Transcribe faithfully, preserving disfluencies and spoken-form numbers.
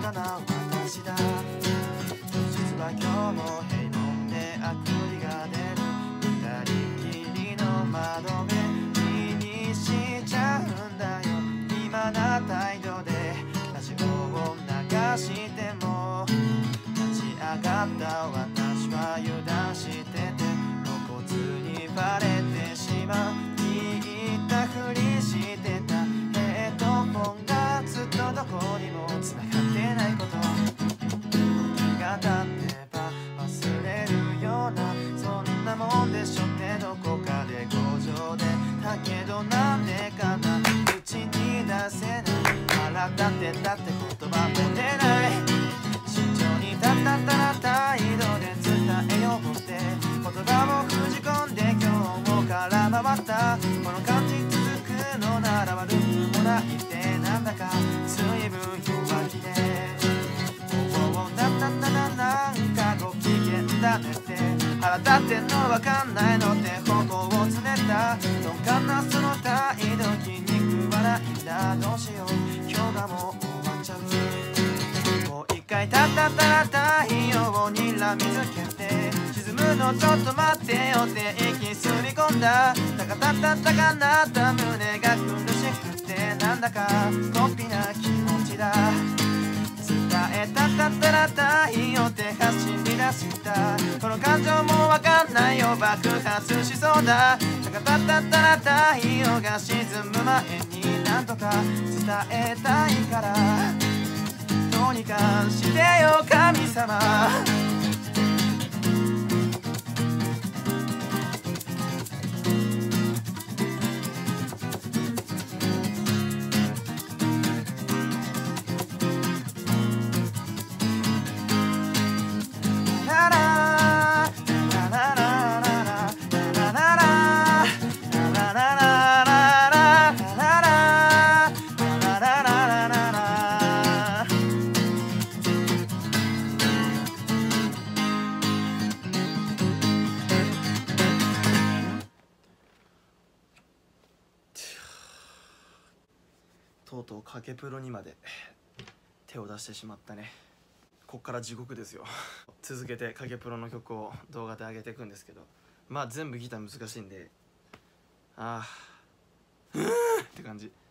かな私だ。実は今日も平凡であくびが出る。二人きりの窓辺気にしちゃうんだよ。暇な態度でラジオを流しても立ち上がった私は油断してて露骨にバレてしまう。言ったふりしてたヘッドホンがずっとどこにも繋がってないこと。時が経ってば忘れるようなそんなもんでしょってどこかで強情でだけどなんでかな口に出せない。腹立ってたって言葉も出ない。慎重にたったったら態度で伝えようって言葉を封じ込んで今日もから回った。この感じ続くのなら悪くもないってなんだか随分弱気でおおなななななんかご機嫌だねって腹立ってんのわかんないのって頬をつねった鈍感なその態度気に食わないんだ。どうしよう今日がもう終わっちゃう。もう一回たったったら太陽にらみつけて沈むのちょっと待ってよって息吸い込んだ。たかたったったかなった胸が苦しくてなんだかこっぴな気持ちだ。伝えたったったら太陽って走り出したこの感情もわかんないよ爆発しそうだ。たかたったったら太陽が沈む前になんとか伝えたいからどうにかしてよ神様。とうとうかけプロにまで手を出してしまったね。こっから地獄ですよ続けてかけプロの曲を動画で上げていくんですけどまあ全部ギター難しいんでああうーんって感じ。